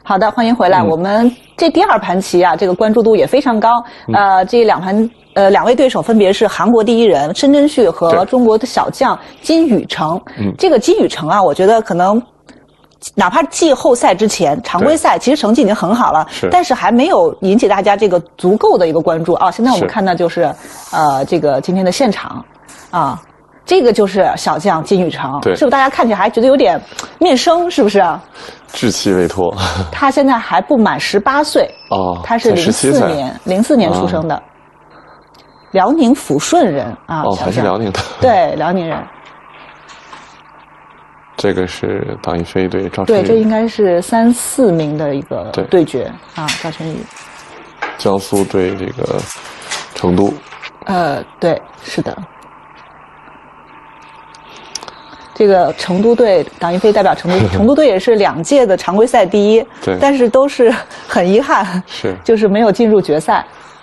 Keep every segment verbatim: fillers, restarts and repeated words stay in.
好的，欢迎回来。嗯、我们这第二盘棋啊，这个关注度也非常高。嗯、呃，这两盘呃两位对手分别是韩国第一人申真谞和中国的小将金宇成。嗯，这个金宇成啊，我觉得可能。哪怕季后赛之前，常规赛其实成绩已经很好了，是但是还没有引起大家这个足够的一个关注啊。现在我们看到就是，呃，这个今天的现场，啊，这个就是小将金宇成，是不是大家看起来还觉得有点面生，是不是？ 稚气未脱。 他现在还不满十八岁哦， 他是零四年零四年出生的，辽宁抚顺人啊， 哦，还是辽宁的， 对，辽宁人。 这个是党一飞对赵晨宇， 对，这应该是三四名的一个对决啊，赵晨宇。 江苏对这个成都。 呃，对，是的。这个成都队，党一飞代表成都，成都队也是两届的常规赛第一， 对， 但是都是很遗憾， 是就是没有进入决赛。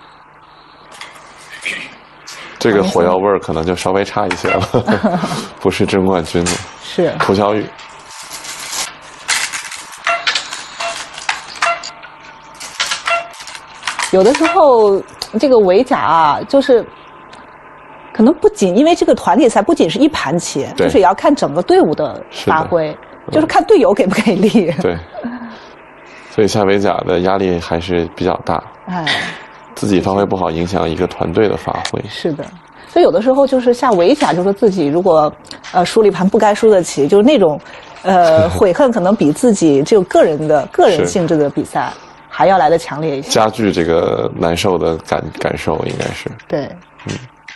这个火药味儿可能就稍微差一些了，不是争冠军了。 是涂小宇， 有的时候这个围甲啊，就是可能不仅因为这个团体赛不仅是一盘棋，就是也要看整个队伍的发挥，是就是看队友给不给力。 对，所以下围甲的压力还是比较大。哎，自己发挥不好，影响一个团队的发挥。 是的。所以有的时候就是下围甲，就是自己如果呃输了一盘不该输的棋，就是那种呃悔恨可能比自己这种个人的个人性质的比赛还要来的强烈一些， 加剧这个难受的感感受应该是。 对，嗯。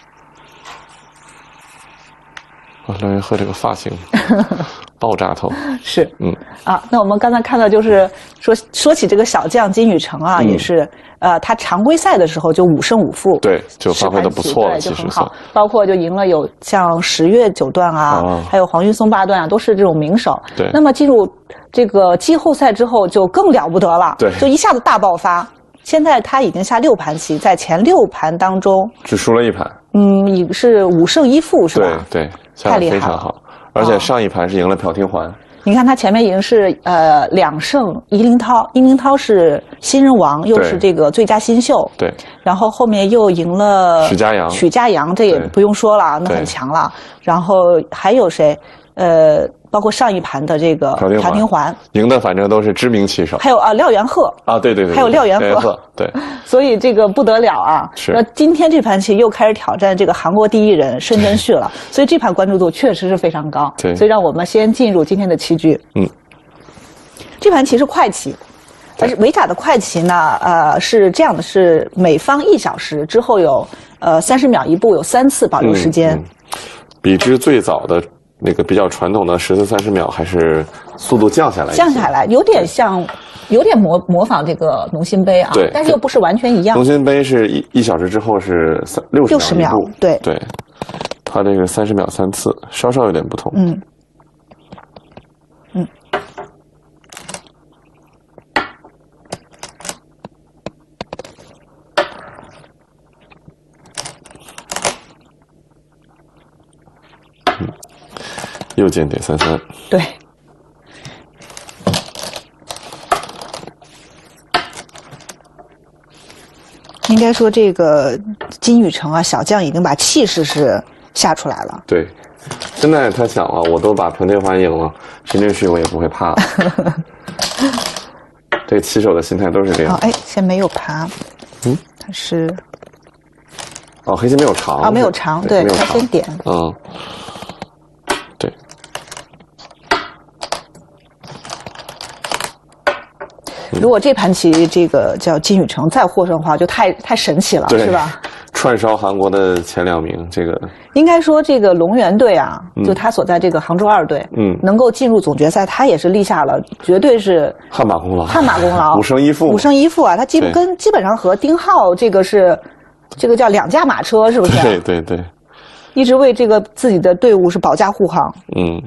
啊，廖元鹤这个发型爆炸头是，嗯啊，那我们刚才看到就是说说起这个小将金宇成啊，嗯、也是呃，他常规赛的时候就五胜五负， 对，就发挥的不错了， 对，就很好。包括就赢了有像十月九段啊，啊还有黄云松八段啊，都是这种名手。 对， 那么进入这个季后赛之后就更了不得了， 对， 就一下子大爆发。现在他已经下六盘棋，在前六盘当中只输了一盘， 嗯，已是五胜一负，是吧？ 对对，下得非常好。而且上一盘是赢了朴廷桓。哦、 你看他前面已经是呃两胜伊林涛，伊林涛是新人王，又是这个最佳新秀。 对。 然后后面又赢了许家阳， 许家阳这也不用说了，那很强了。然后还有谁？呃，包括上一盘的这个朴廷桓， 赢的反正都是知名棋手。 还有啊，廖元鹤啊，对对对， 还有廖元鹤，对。 所以这个不得了啊！ 是。 那今天这盘棋又开始挑战这个韩国第一人申真谞了，所以这盘关注度确实是非常高。 对。 所以让我们先进入今天的棋局。 嗯。 这盘棋是快棋，而是围甲的快棋呢，呃，是这样的，是每方一小时之后有呃三十秒一步，有三次保留时间。 嗯嗯、比之最早的。那个比较传统的十次三十秒，还是速度降下来， 降下来，有点像，有点模模仿这个农心杯啊， 对， 但是又不是完全一样。 农心杯是一一小时之后是三六十六十秒，对对，它这个三十秒三次，稍稍有点不同。 嗯嗯。 又见点三三， 对。应该说，这个金宇成啊，小将已经把气势是下出来了。 对，现在他想了，我都把朴廷桓赢了，申真谞我也不会怕了。这个棋手的心态都是这样。 哦，哎，先没有爬，嗯，他是， 哦，黑棋没有长啊，没有长，对，他先点， 嗯。 如果这盘棋这个叫金宇成再获胜的话，就太太神奇了，是吧？ 串烧韩国的前两名，这个应该说这个龙源队啊，嗯、就他所在这个杭州二队，嗯，能够进入总决赛，他也是立下了绝对是汗马功劳， 汗马功劳， 五胜一负， 五胜一负啊！他基本跟基本上和丁浩这个是这个叫两驾马车，是不是？ 对对对， 一直为这个自己的队伍是保驾护航， 嗯。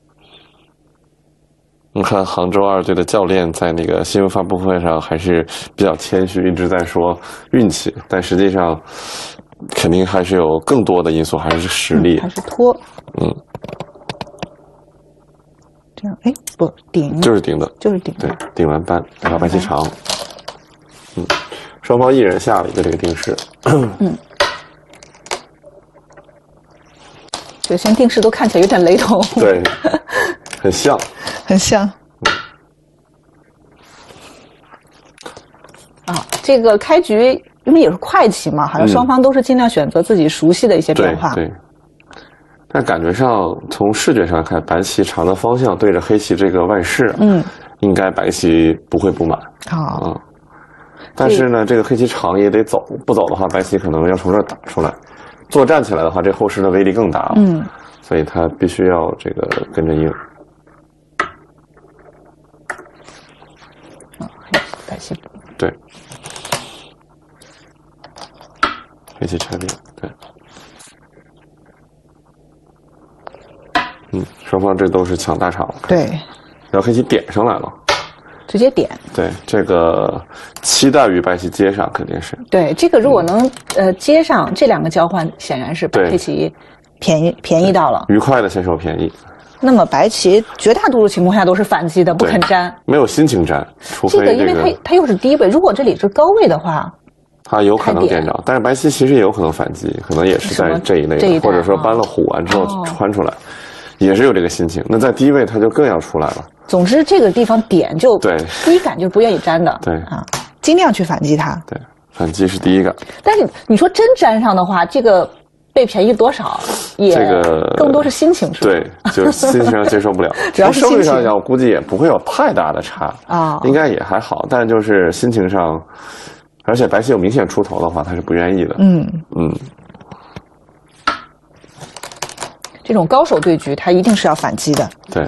你看杭州二队的教练在那个新闻发布会上还是比较谦虚，一直在说运气，但实际上肯定还是有更多的因素，还是实力， 嗯、还是拖。 嗯。 这样，哎，不顶， 就是顶的， 就是顶， 对，顶完扳，然后白棋长，嗯，双方一人下了一个这个定式， 嗯，这些定式都看起来有点雷同， 对，很像， 很像。啊，这个开局因为也是快棋嘛，好像双方都是尽量选择自己熟悉的一些变化。 嗯、对。对但感觉上，从视觉上看，白棋长的方向对着黑棋这个外势，嗯，应该白棋不会不满。 好、 嗯，但是呢，这个黑棋长也得走，不走的话，白棋可能要从这儿打出来。作战起来的话，这后势的威力更大了。嗯，所以他必须要这个跟着应。 啊，白棋对，黑棋拆裂，对。嗯，双方这都是抢大场。 对， 然后黑棋点上来了， 直接点。 对，这个期待于白棋接上肯定是。 对，这个如果能、嗯、呃接上这两个交换，显然是白黑棋便宜便宜到了， 愉快的先手便宜。 那么白棋绝大多数情况下都是反击的，不肯粘， 没有心情粘，除非、 这个、这个因为它它又是低位，如果这里是高位的话。 他有可能点着，但是白棋其实也有可能反击，可能也是在这一类的，或者说搬了虎完之后穿出来。哦，也是有这个心情，那在低位他就更要出来了。 总之，这个地方点就对第一感就不愿意粘的， 对啊，尽量去反击它。 对，反击是第一感。 但是你说真粘上的话，这个被便宜多少，也这个更多是心情是吧？ 对，就是心情上接受不了。 主要是从生理上讲，我估计也不会有太大的差啊，应该也还好，但就是心情上，而且白棋有明显出头的话，他是不愿意的。嗯嗯。 这种高手对局，他一定是要反击的。 对，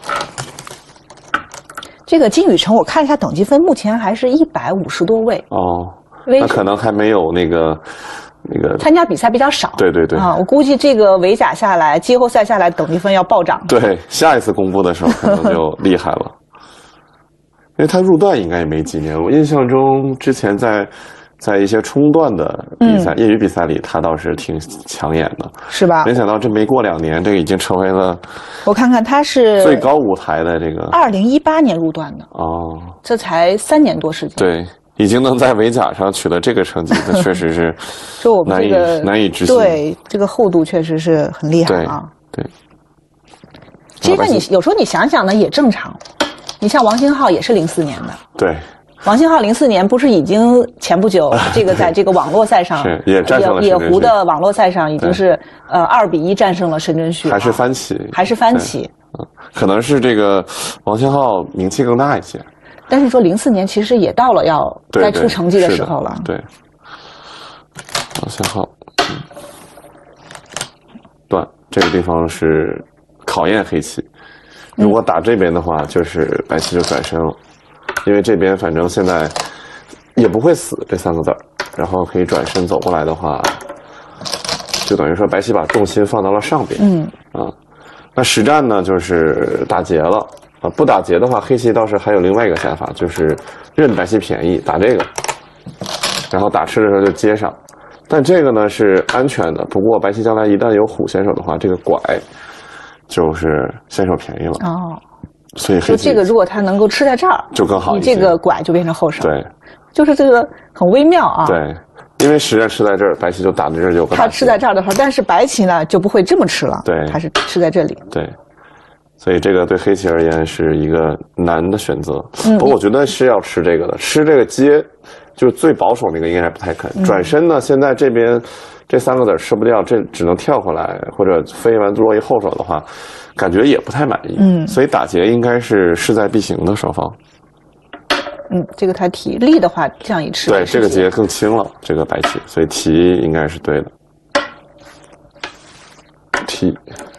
这个金宇澄，我看一下等级分，目前还是一百五十多位。 哦，那可能还没有那个那个参加比赛比较少。 对对对啊，我估计这个围甲下来，季后赛下来，等级分要暴涨。 对，下一次公布的时候可能就厉害了，因为他入段应该也没几年，我印象中之前在。在一些冲段的比赛、嗯、业余比赛里，他倒是挺抢眼的， 是吧？ 没想到这没过两年，这个已经成为了我看看他是最高舞台的这个。 二零一八年入段的哦， 这才三年多时间。 对，已经能在围甲上取得这个成绩，那确实是就我们这个难以置信。 对，这个厚度确实是很厉害啊。 对，对其实你有时候你想想呢，也正常。你像王星浩也是零四年的。 对。 王星浩零四年不是已经前不久这个在这个网络赛上是也战胜了野狐的网络赛上已经是呃二比一战胜了申真谞， 还是翻棋， 还是翻棋， 嗯，可能是这个王星浩名气更大一些。 但是说零四年其实也到了要该出成绩的时候了。 对，王星浩，嗯，断这个地方是考验黑棋，如果打这边的话，就是白棋就转身了。因为这边反正现在也不会死这三个字儿，然后可以转身走过来的话，就等于说白棋把重心放到了上边。嗯啊，那实战呢就是打劫了啊，不打劫的话，黑棋倒是还有另外一个想法，就是任白棋便宜打这个，然后打吃的时候就接上。但这个呢是安全的，不过白棋将来一旦有虎先手的话，这个拐就是先手便宜了。哦。所以黑棋这个如果他能够吃在这儿， 就更好一些。 你这个拐就变成后手。 对， 就是这个很微妙啊。 对，因为实战吃在这儿，白棋就打在这儿就。 他吃在这儿的话，但是白棋呢就不会这么吃了。 对， 还是吃在这里。 对，所以这个对黑棋而言是一个难的选择。嗯，不过我觉得是要吃这个的，吃这个接，就是最保守那个应该不太肯。嗯、转身呢，现在这边这三个子吃不掉，这只能跳回来或者飞完落一后手的话。感觉也不太满意，嗯，所以打劫应该是势在必行的双方。 嗯，这个他提力的话，这样一吃， 对，这个劫更轻了，这个白棋，所以提应该是对的。提，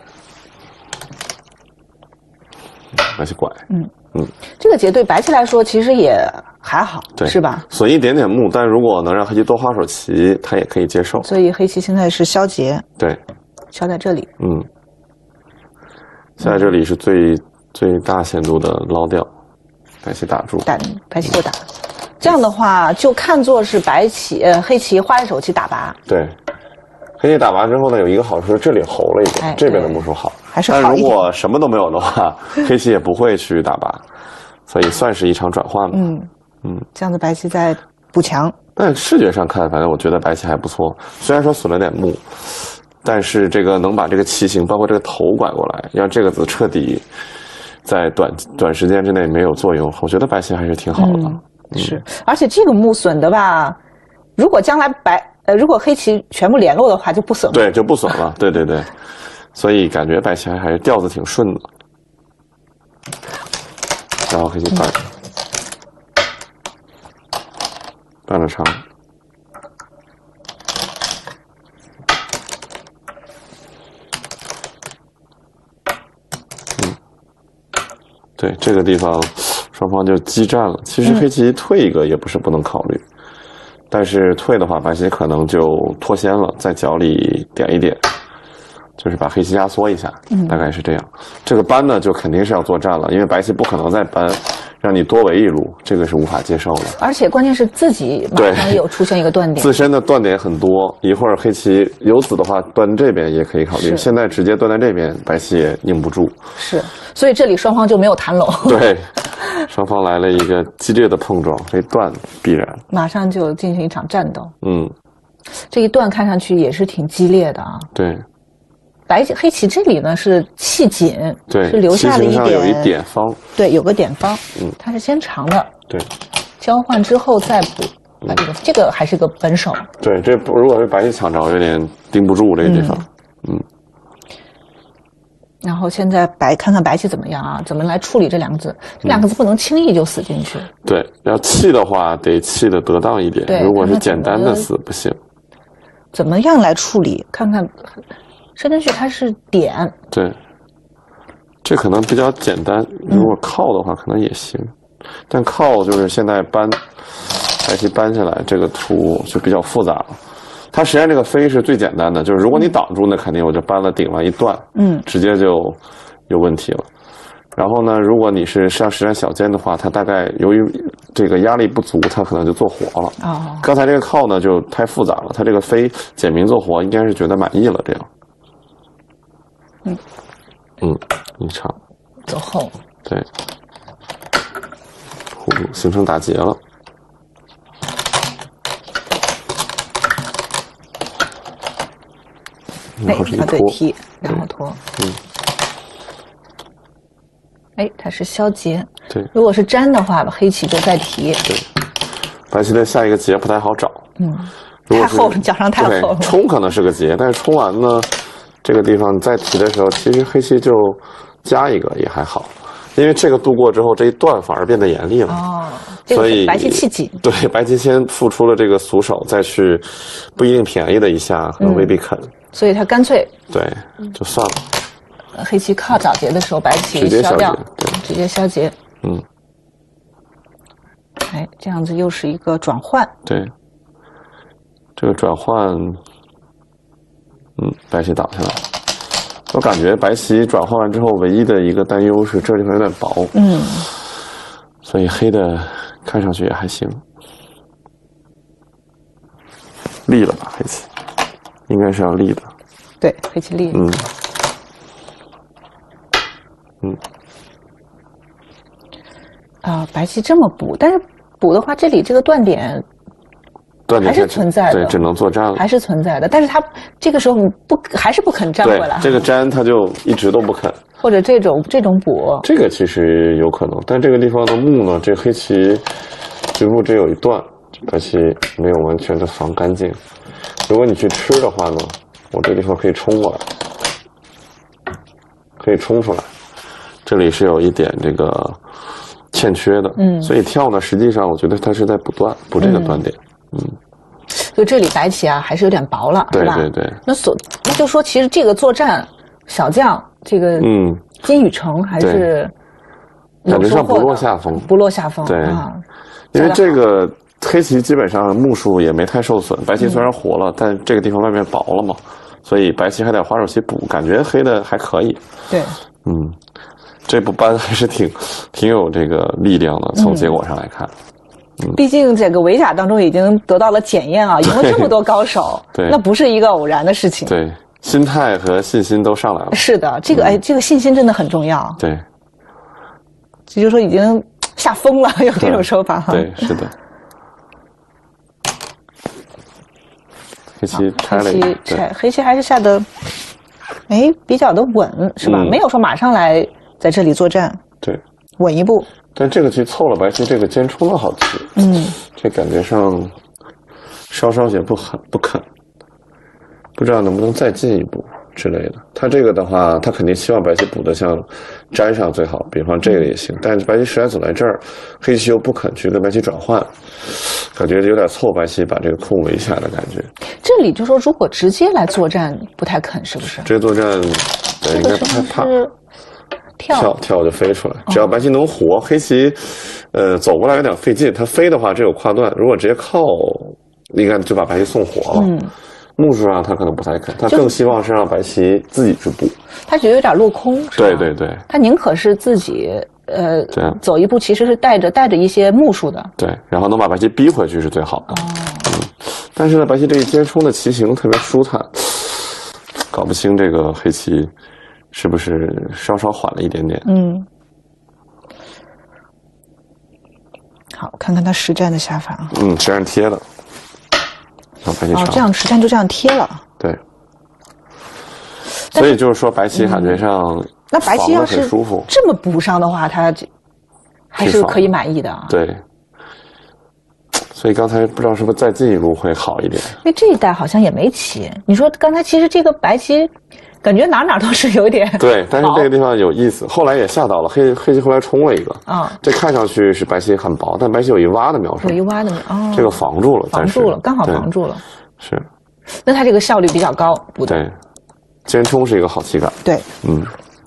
白棋拐， 嗯嗯，这个劫对白棋来说其实也还好， 对， 是吧？ 损一点点目，但如果能让黑棋多花手棋，他也可以接受。 所以黑棋现在是消劫， 对， 消在这里， 嗯。在这里是最、嗯、最大限度的捞掉，白棋打住， 打白棋就打，这样的话就看作是白棋呃黑棋花一手棋打拔。 对， 黑棋打完之后呢，有一个好处，这里猴了一点，哎、这边的目数好， 还是好一点。 但如果什么都没有的话，黑棋也不会去打八，所以算是一场转换吧。 嗯嗯，这样子白棋在补强。 但视觉上看，反正我觉得白棋还不错，虽然说损了点目，但是这个能把这个棋形，包括这个头拐过来，让这个子彻底在短短时间之内没有作用，我觉得白棋还是挺好的。嗯嗯、是，而且这个目损的吧，如果将来白呃如果黑棋全部联络的话，就不损了。 对，就不损了。对对对，所以感觉白棋还是调子挺顺的。然后黑棋断。嗯断了长，嗯，对，这个地方双方就激战了。其实黑棋退一个也不是不能考虑，嗯、但是退的话，白棋可能就脱先了，在角里点一点，就是把黑棋压缩一下，嗯、大概是这样。这个搬呢，就肯定是要作战了，因为白棋不可能再搬。让你多围一路，这个是无法接受的。 而且关键是自己马上有出现一个断点， 自身的断点很多。一会儿黑棋有子的话，断这边也可以考虑。现在直接断在这边，白棋也硬不住。 是，所以这里双方就没有谈拢。 对，双方来了一个激烈的碰撞，这断必然马上就进行一场战斗。 嗯， 这一断看上去也是挺激烈的啊。 对。 白棋黑棋这里呢是气紧， 对， 是留下了一点， 有一点方， 对，有个点方， 嗯， 它是先长的， 对， 交换之后再补，把这个、嗯、这个还是个本手， 对，这如果是白棋抢着，有点盯不住这个地方，嗯，嗯然后现在白看看白棋怎么样啊？怎么来处理这两个字？这两个字不能轻易就死进去， 嗯、对，要气的话得气的得当一点， 对， 如果是简单的死不行， 怎么样来处理？看看。申真谞它是点， 对，这可能比较简单。如果靠的话，可能也行，嗯、但靠就是现在搬白棋搬下来，这个图就比较复杂了。它实际上这个飞是最简单的，就是如果你挡住，那肯定我就搬了顶了一断，嗯，直接就有问题了。然后呢，如果你是像实战小尖的话，它大概由于这个压力不足，它可能就做活了。哦，刚才这个靠呢就太复杂了，它这个飞简明做活，应该是觉得满意了这样。嗯，嗯，一长， 走后， 对，弧度形成打结了。然后是一拖， 踢，然后拖，嗯，哎，它是消结， 对， 如果是粘的话，黑棋就再提， 对，白棋的下一个结不太好找， 嗯，太厚了，脚上太厚了， 冲可能是个结，但是冲完呢？这个地方再提的时候，其实黑棋就加一个也还好，因为这个度过之后，这一段反而变得严厉了。哦， 所以白棋气紧。 对，白棋先付出了这个俗手，再去不一定便宜的一下，可能未必肯。 嗯、所以他干脆对，就算了。 黑棋靠早结的时候，白棋消掉，直接消结。 嗯。 哎，这样子又是一个转换。 对，这个转换。嗯，白棋挡下来，我感觉白棋转换完之后，唯一的一个担忧是这地方有点薄， 嗯， 所以黑的看上去也还行，立了吧？黑棋应该是要立的， 对，黑棋立了， 嗯，嗯， 啊，白棋这么补，但是补的话，这里这个断点。还是存在的， 对，只能作战了。 还是存在的，但是他这个时候不还是不肯粘回来。 这个粘他就一直都不肯。 或者这种这种补， 这个其实有可能，但这个地方的目呢，这黑棋局部只有一段，白棋没有完全的防干净。如果你去吃的话呢，我这地方可以冲过来，可以冲出来，这里是有一点这个欠缺的，嗯，所以跳呢，实际上我觉得它是在补断，补这个断点。嗯嗯， 就这里白棋啊，还是有点薄了， 对是吧？ 对对。 那所那就说，其实这个作战小将，这个嗯，金宇成还是感觉上不落下风， 不落下风。 对，啊、因为这个黑棋基本上目数也没太受损，白棋虽然活了，嗯、但这个地方外面薄了嘛，所以白棋还得花手棋补，感觉黑的还可以。 对， 嗯，这步搬还是挺挺有这个力量的，从结果上来看。 毕竟这个围甲当中已经得到了检验啊，赢了这么多高手， 对， 那不是一个偶然的事情。 对，心态和信心都上来了。 是的，这个、嗯、哎，这个信心真的很重要。 对， 也就是说已经吓疯了，有这种说法哈。 对，是的。黑棋拆了一个， 拆黑棋还是下的，哎，比较的稳，是吧？嗯、没有说马上来在这里作战。 对， 稳一步。 但这个棋凑了白棋这个尖冲的好棋， 嗯， 这感觉上稍稍显不狠不肯，不知道能不能再进一步之类的。他这个的话，他肯定希望白棋补的像粘上最好，比方这个也行。但是白棋实在走在这儿，黑棋又不肯去跟白棋转换。感觉有点凑白棋把这个空围起来的感觉。 这里就说，如果直接来作战不太肯，是不是？ 直接作战，对，应该不太怕。 跳跳跳就飞出来，只要白棋能活，哦、黑棋，呃，走过来有点费劲。它飞的话，只有跨断；如果直接靠，应该就把白棋送活了。嗯，目数上他可能不太肯，他更希望是让白棋自己去补。 他觉得有点落空，是吧？ 对对对， 他宁可是自己。呃，走一步其实是带着带着一些目数的， 对，然后能把白棋逼回去是最好的。哦，嗯，但是呢，白棋这一尖冲的棋形特别舒坦，搞不清这个黑棋是不是稍稍缓了一点点。 嗯，好，看看他实战的下法啊。 嗯，实战贴了，让白棋长。 哦，这样实战就这样贴了。 对，所以就是说白棋感觉上。嗯， 那白棋要是这么补上的话，他还是可以满意的啊。 对，所以刚才不知道是不是再进一步会好一点。 因为这一代好像也没棋，你说刚才其实这个白棋感觉哪哪都是有点对，但是这个地方有意思，后来也下到了黑黑棋，后来冲了一个啊，这看上去是白棋很薄，但白棋有一挖的苗手， 有一挖的苗哦， 这个防住了， 防住了，刚好防住了。 是， 那他这个效率比较高，补的。 对，尖冲是一个好棋感。 对， 嗯。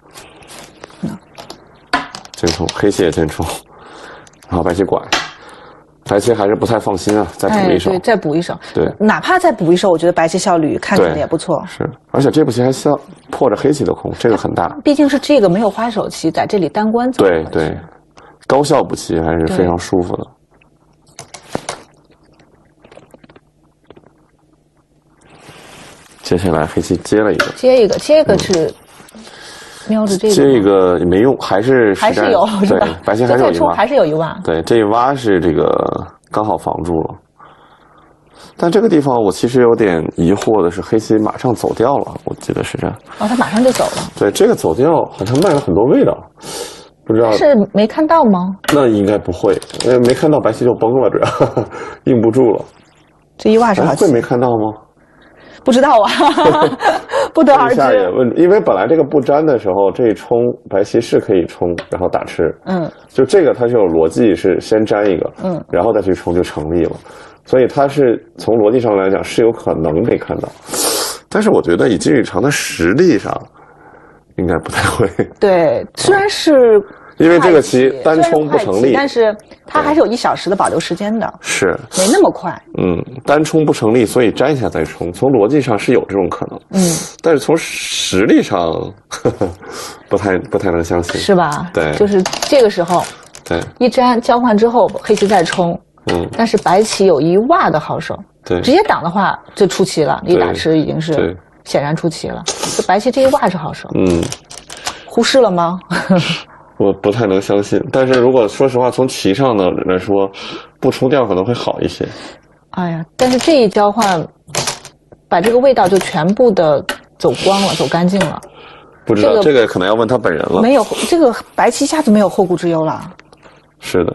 尖冲，黑棋也尖冲，然后白棋拐，白棋还是不太放心啊，再补一手， 哎、对，再补一手， 对， 哪怕再补一手，我觉得白棋效率看起来也不错。 是，而且这步棋还像破着黑棋的空，这个很大。 毕竟是这个没有花手棋，在这里单关走。 对对，高效补棋还是非常舒服的。接下来黑棋接了一个， 接一个，接一个是。嗯瞄着这个， 这个也没用，还是还是有， 对，白棋还是有一挖， 还是有一挖。 对，这一挖是这个刚好防住了。但这个地方我其实有点疑惑的是，黑棋马上走掉了，我记得是这样。 哦，他马上就走了。 对，这个走掉好像卖了很多味道，不知道是没看到吗？ 那应该不会，因为没看到白棋就崩了，主要硬不住了。 这一挖是好棋， 会没看到吗？ 不知道啊，不得而知。 下也问，因为本来这个不粘的时候，这一冲白棋是可以冲，然后打吃。嗯，就这个它是有逻辑，是先粘一个，嗯，然后再去冲就成立了。所以它是从逻辑上来讲是有可能没看到，但是我觉得以金宇成的实力上，应该不太会。 对，虽然是。 因为这个棋单冲不成立， 但是它还是有一小时的保留时间的， 是没那么快。 嗯，单冲不成立，所以粘一下再冲，从逻辑上是有这种可能。嗯，但是从实力上呵呵不太不太能相信， 是吧？ 对， 就是这个时候， 对， 一粘交换之后，黑棋再冲，嗯，但是白棋有一挖的好手， 对， 直接挡的话就出棋了，一打吃已经是显然出棋了。这白棋这一挖是好手，嗯，忽视了吗？ 我不太能相信，但是如果说实话，从棋上呢来说，不冲掉可能会好一些。 哎呀，但是这一交换，把这个味道就全部的走光了，走干净了。 不知道、这个、这个可能要问他本人了。 没有，这个白棋一下子没有后顾之忧了。 是的，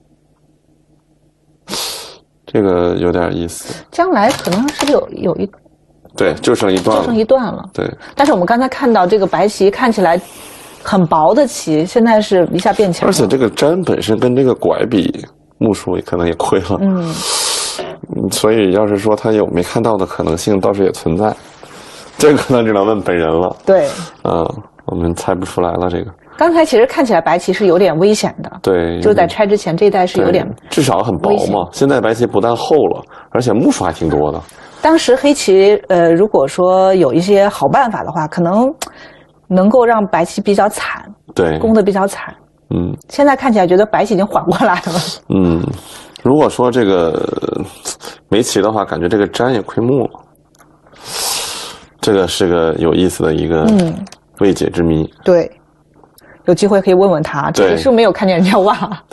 这个有点意思。 将来可能是不是有有一？ 对，就剩一段了。 就剩一段了。 对。 但是我们刚才看到这个白棋看起来。很薄的棋，现在是一下变强了。 而且这个粘本身跟这个拐比，目数可能也亏了。嗯，所以要是说他有没看到的可能性，倒是也存在。这个可能只能问本人了。 对， 嗯，我们猜不出来了。这个刚才其实看起来白棋是有点危险的。 对， 就是在拆之前这一代是有点至少很薄嘛。现在白棋不但厚了，而且目数还挺多的。 当时黑棋呃，如果说有一些好办法的话，可能。能够让白棋比较惨， 对， 攻得比较惨。 嗯， 现在看起来觉得白棋已经缓过来了。 嗯，如果说这个没棋的话，感觉这个粘也亏目了。这个是个有意思的一个未解之谜。 嗯、对，有机会可以问问他，这里是不是没有看见人家挖？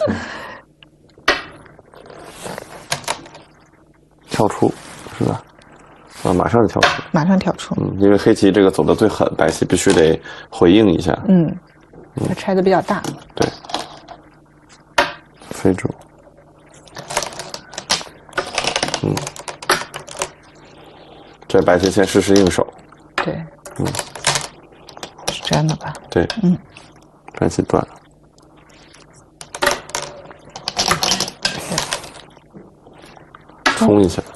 跳出是吧？啊，马上跳出， 马上跳出。 嗯，因为黑棋这个走得最狠，白棋必须得回应一下。 嗯，它拆的比较大。 对，飞住。嗯，这白棋先试试应手。 对，嗯，是粘的吧？ 对，嗯，白棋断。冲一下。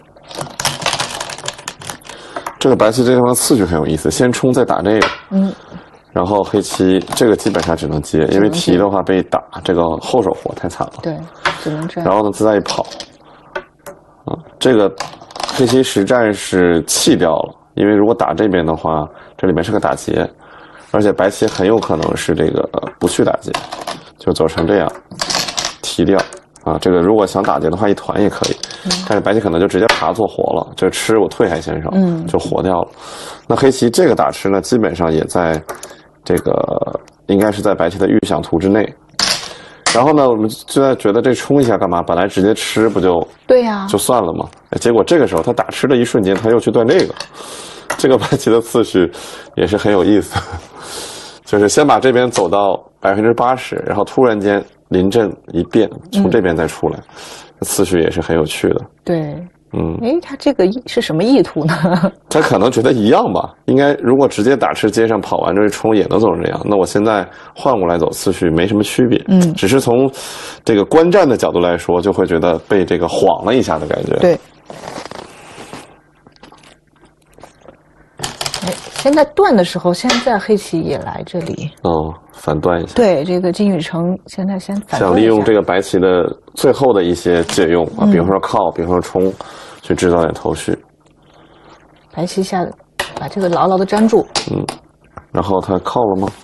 这个白棋这地方次序很有意思，先冲再打这个，嗯，然后黑棋这个基本上只能接，因为提的话被打，这个后手活太惨了， 对，只能这样。 然后呢，自在一跑，啊，这个黑棋实战是弃掉了，因为如果打这边的话，这里面是个打劫，而且白棋很有可能是这个不去打劫，就走成这样，提掉。啊，这个如果想打劫的话，一团也可以，嗯、但是白棋可能就直接爬做活了，这吃我退还先手，嗯，就活掉了。那黑棋这个打吃呢，基本上也在这个应该是在白棋的预想图之内。然后呢，我们就在觉得这冲一下干嘛？本来直接吃不就对呀， 就算了嘛。结果这个时候他打吃的一瞬间，他又去断这个，这个白棋的次序也是很有意思，就是先把这边走到百分之八十，然后突然间。临阵一变，从这边再出来，嗯、次序也是很有趣的。 对，嗯，哎，他这个是什么意图呢？ 他可能觉得一样吧，应该如果直接打吃街上跑完这一冲也能走成这样，那我现在换过来走次序没什么区别，嗯，只是从这个观战的角度来说，就会觉得被这个晃了一下的感觉。 对。哎，现在断的时候，现在黑棋也来这里。 哦。反断一下， 对这个金宇成现在先反断一下， 想利用这个白棋的最后的一些借用啊，嗯、比方说靠，比方说冲，去制造点头绪。 白棋下把这个牢牢的粘住， 嗯，然后他靠了吗？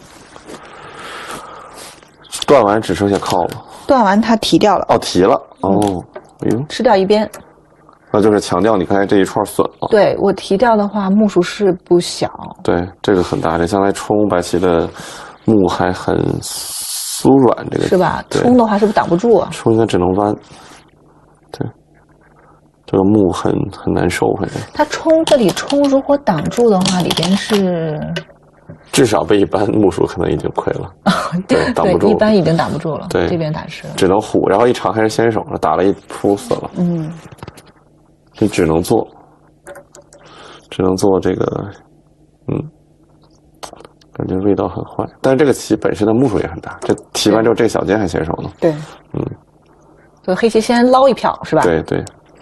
断完只剩下靠了。 断完他提掉了。 哦，提了。哦，哎呦， 吃掉一边。 那就是强调你刚才这一串损了。 对我提掉的话，目数是不小。对， 这个很大，这将来冲白棋的。目还很酥软，这个是吧？冲的话是不是挡不住啊？ 冲应该只能弯。对，这个目很很难受，反正。 他冲这里冲，如果挡住的话，里边是至少被一般目数可能已经亏了。对，挡不住。 一般已经挡不住了。 对， 这边打吃了， 只能虎，然后一长还是先手，打了一扑死了。嗯，你只能做，只能做这个，嗯。感觉味道很坏，但是这个棋本身的目数也很大。这提完之后，这个小尖还先手呢。 对，嗯，所以黑棋先捞一票是吧？ 对对。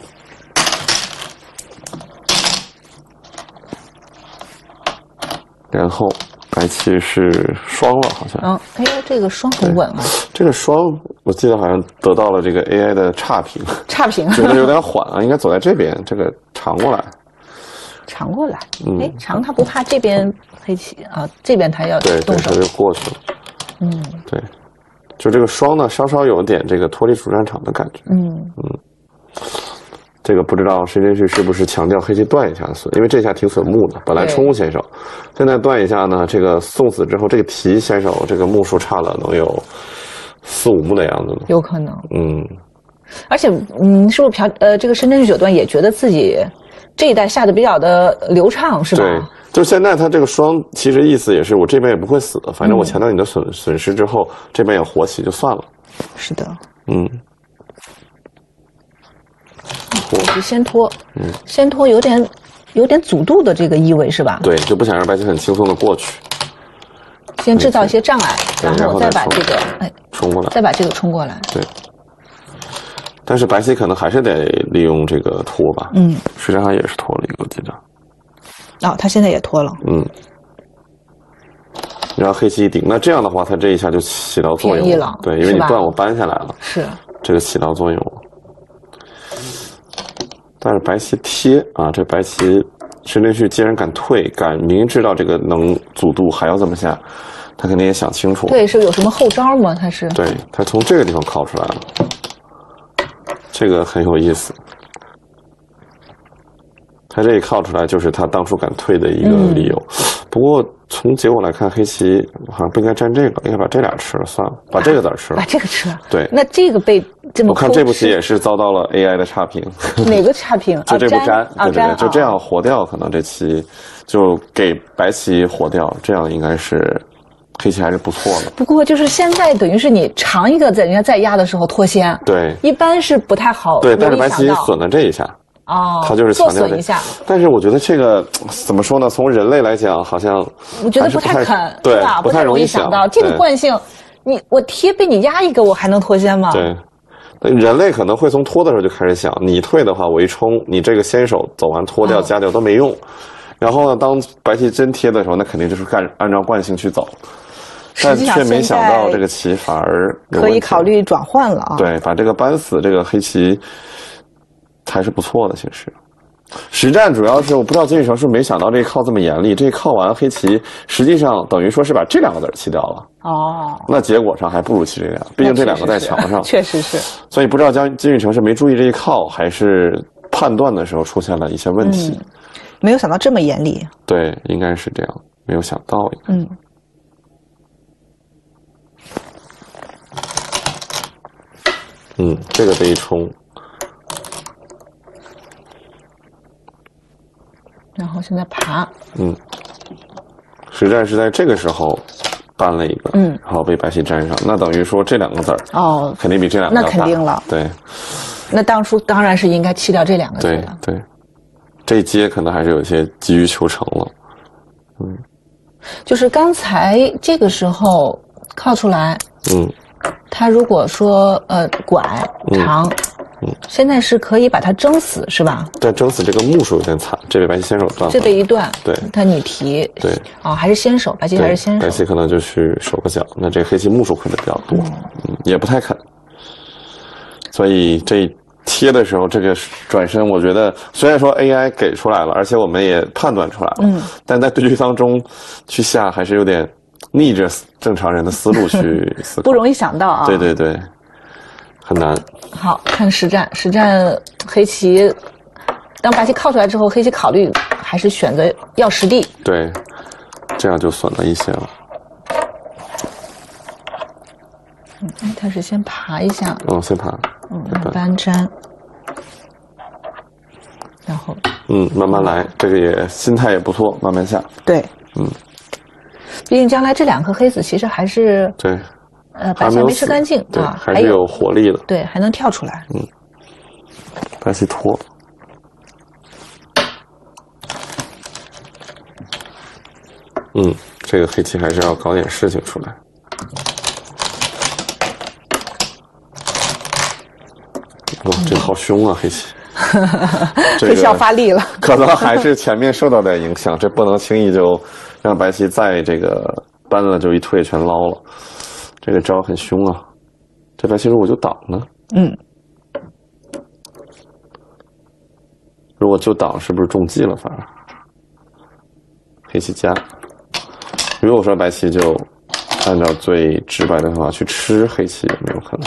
然后白棋是双了，好像。 嗯，哎呦，这个双很稳啊。 这个双，我记得好像得到了这个 A I 的差评。 差评。 觉得有点缓啊，应该走在这边，这个长过来。 长过来，哎，长他不怕这边黑棋啊，这边他要动手， 对对，他就过去了。嗯，对，就这个双呢，稍稍有点这个脱离主战场的感觉。嗯嗯，这个不知道申真谞是不是强调黑棋断一下损，因为这下挺损目的，本来冲先手，现在断一下呢，这个送死之后，这个提先手，这个目数差了能有四五目的样子呢， 有可能。 嗯， 而且，嗯，是不是朴呃，这个申真谞九段也觉得自己。这一代下的比较的流畅，是吧？ 对，就现在他这个双，其实意思也是我这边也不会死，反正我强调你的损、嗯、损失之后，这边也活起就算了。 是的， 嗯。 我是先拖，嗯，先拖有点有点阻度的这个意味是吧？ 对，就不想让白棋很轻松的过去。 先制造一些障碍，然后我再把这个哎冲过来， 再把这个冲过来。 对。但是白棋可能还是得利用这个拖吧，嗯，实际上也是拖了一个，我记得。 哦，他现在也拖了， 嗯。然后黑棋一顶，那这样的话，他这一下就起到作用了，对，因为你断我扳下来了， 是这个起到作用了。但是白棋贴啊，这白棋申真谞既然敢退，敢明知道这个能阻度还要这么下， 他肯定也想清楚。 对，是有什么后招吗？他是？ 对，他从这个地方靠出来了，这个很有意思。他这一靠出来，就是他当初敢退的一个理由。嗯、不过从结果来看，黑棋好像不应该占这个，应该把这俩吃了算了，把这个子吃了。 把这个吃了。 对。 那这个被这么我看这步棋也是遭到了 A I 的差评。 哪个差评？ 就这步粘， 啊、 对对对，就这样活掉，可能这棋就给白棋活掉，这样应该是黑棋还是不错的。 不过就是现在等于是你长一个在人家再压的时候脱先， 对， 一般是不太好。 对，但是白棋损了这一下。 哦， 他就是强调一下， 但是我觉得这个怎么说呢？从人类来讲，好像我觉得不太肯， 对吧？ 不太容易想到这个惯性。你我贴被你压一个，我还能脱先吗？ 对，人类可能会从脱的时候就开始想，你退的话，我一冲，你这个先手走完脱掉加掉都没用。然后呢，当白棋真贴的时候，那肯定就是干按照惯性去走。但却没想到这个棋反而可以考虑转换了啊！ 对，把这个扳死，这个黑棋还是不错的。其实，实战主要是我不知道金宇成是不是没想到这一靠这么严厉，这一靠完黑棋实际上等于说是把这两个子弃掉了。 哦， 那结果上还不如弃这两，毕竟这两个在墙上， 确实是。 所以不知道江金宇成是没注意这一靠，还是判断的时候出现了一些问题， 嗯、没有想到这么严厉。 对，应该是这样，没有想到。 嗯。 嗯，这个这一冲， 然后现在爬。 嗯，实战是在这个时候搬了一个， 嗯， 然后被白棋粘上，那等于说这两个子儿哦， 肯定比这两个那肯定了， 对。 那当初当然是应该弃掉这两个子对对，这一接可能还是有些急于求成了，嗯， 就是刚才这个时候靠出来， 嗯。 他如果说呃拐长， 嗯，嗯现在是可以把它争死是吧？ 但争死这个目数有点惨，这被白棋先手断了。 这被一断， 对， 他你提， 对， 哦还是先手，白棋还是先手， 白棋可能就去守个角，那这黑棋目数亏的比较多，嗯，嗯也不太肯，所以这贴的时候这个转身，我觉得虽然说 A I 给出来了，而且我们也判断出来了， 嗯， 但在对局当中去下还是有点。逆着正常人的思路去思考， 不容易想到啊！ 对对对，很难。 好看实战，实战黑棋，当白棋靠出来之后，黑棋考虑还是选择要实地。 对，这样就损了一些了。 嗯，他是先爬一下。 哦，先爬。 嗯，搬粘，然后。 嗯，慢慢来，这个也心态也不错，慢慢下。 对， 嗯。 毕竟将来这两颗黑子其实还是对， 呃，白棋没吃干净， 对，还是有活力的， 对，还能跳出来。 嗯，白棋拖，嗯，这个黑棋还是要搞点事情出来。哦，这个好凶啊，黑棋。 黑棋要发力了， 可能还是前面受到点影响，这不能轻易就让白棋再这个搬了就一退全捞了，这个招很凶啊。这白棋如果就挡呢？ 嗯， 如果就挡，是不是中计了？反而黑棋加。如果说白棋就按照最直白的方法去吃黑棋，有没有可能？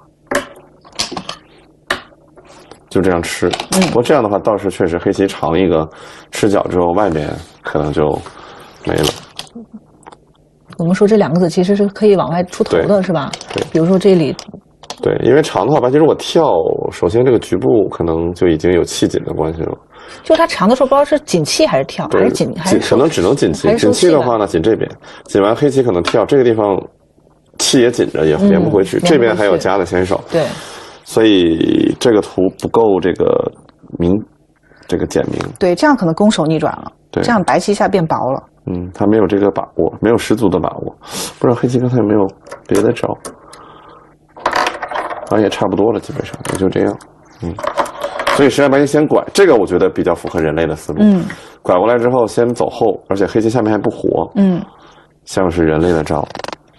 就这样吃，嗯，不过这样的话倒是确实黑棋长一个吃角之后，外面可能就没了。 我们说这两个子其实是可以往外出头的，是吧？ 对， 比如说这里， 对，因为长的话，白棋如果跳，首先这个局部可能就已经有气紧的关系了。 就是它长的时候，不知道是紧气还是跳，还是紧还是可能只能紧气。紧气的话呢，紧这边，紧完黑棋可能跳这个地方，气也紧着，也连不回去。这边还有加的先手， 对。 所以这个图不够这个明，这个简明。 对，这样可能攻守逆转了。 对， 这样白棋一下变薄了。 嗯，他没有这个把握，没有十足的把握。不知道黑棋刚才有没有别的招？好像也差不多了，基本上也就这样。嗯，所以实战白棋先拐，这个我觉得比较符合人类的思路。 嗯， 拐过来之后先走后，而且黑棋下面还不活。 嗯， 像是人类的招。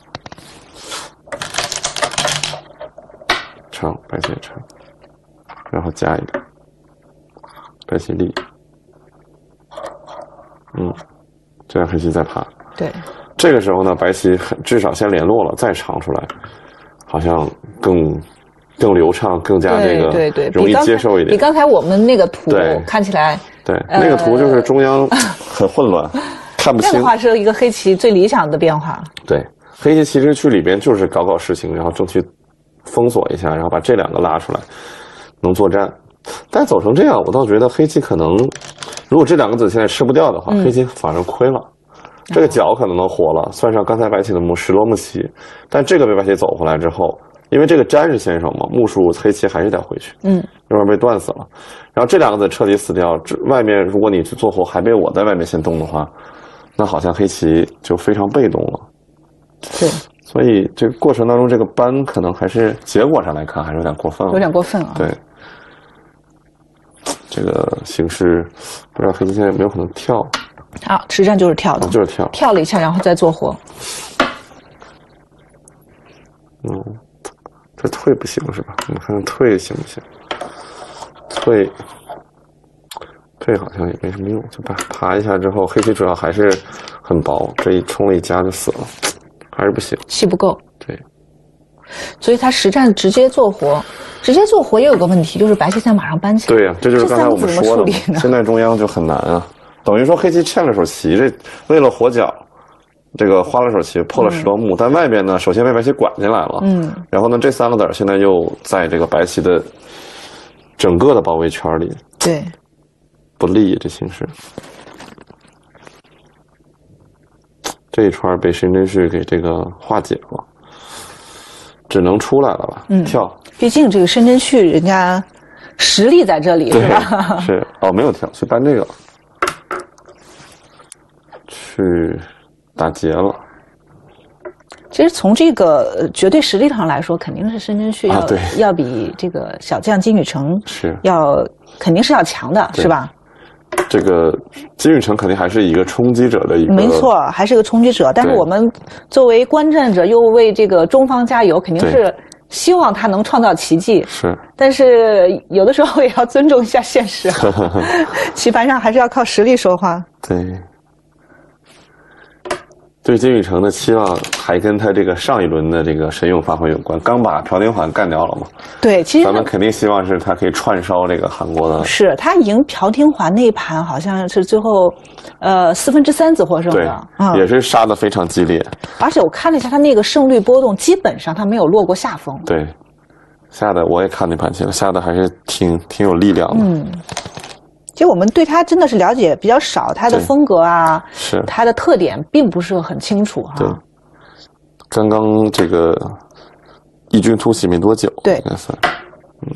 长，白棋长，然后加一个白棋立，嗯，这样黑棋再爬。 对， 这个时候呢，白棋至少先联络了，再长出来，好像更更流畅，更加这个对对对， 容易接受一点。 比刚才我们那个图看起来， 对、呃、那个图就是中央很混乱，看不清。 这个话是一个黑棋最理想的变化。 对，黑棋其实去里边就是搞搞事情，然后争取封锁一下，然后把这两个拉出来，能作战。但走成这样，我倒觉得黑棋可能，如果这两个子现在吃不掉的话，嗯、黑棋反而亏了。这个角可能能活了，算上刚才白棋的目十多目棋，但这个被白棋走回来之后，因为这个粘是先手嘛，目数黑棋还是得回去，嗯，要不然被断死了。然后这两个子彻底死掉，这外面如果你去做活还被我在外面先动的话，那好像黑棋就非常被动了。 对， 所以这个过程当中，这个扳可能还是结果上来看还是有点过分了， 有点过分啊。 对，这个形势不知道黑棋现在有没有可能跳。 啊，实际上就是跳的、 哦，就是跳， 跳了一下，然后再做活。 嗯，这退不行是吧？我们看看退行不行？退，退好像也没什么用，就把爬一下之后，黑棋主要还是很薄，这一冲了一夹就死了，还是不行， 气不够。 对， 所以他实战直接做活，直接做活也有个问题，就是白棋现在马上搬起来。 对呀、啊，这就是刚才我们说的，现在中央就很难啊。等于说黑棋欠了手棋，这为了活角，这个花了手棋破了十多目，嗯、但外边呢，首先被白棋管进来了，嗯，然后呢，这三个子现在又在这个白棋的整个的包围圈里， 对， 不利这形势。这一串被申真谞给这个化解了，只能出来了吧？嗯，跳。 毕竟这个申真谞人家实力在这里，是吧？ 是哦，没有跳，去搬这个。去打劫了。 其实从这个绝对实力上来说，肯定是申真谞要、啊、要比这个小将金宇成是要肯定是要强的，是吧？ 这个金宇成肯定还是一个冲击者的一个， 没错，还是个冲击者。但是我们作为观战者，又为这个中方加油，肯定是希望他能创造奇迹。 是， 但是有的时候也要尊重一下现实，棋盘上还是要靠实力说话。 对。对金宇成的期望还跟他这个上一轮的这个神勇发挥有关，刚把朴廷桓干掉了嘛？ 对，其实咱们肯定希望是他可以串烧这个韩国的。 是他赢朴廷桓那一盘好像是最后，呃四分之三子获胜的， 对， 嗯、 也是杀得非常激烈。 而且我看了一下他那个胜率波动，基本上他没有落过下风。 对，下的我也看那盘棋了，下的还是挺挺有力量的。 嗯。其实我们对他真的是了解比较少，他的风格啊， 是他的特点并不是很清楚哈。 对，刚刚这个异军突起没多久， 对， 应该算，嗯，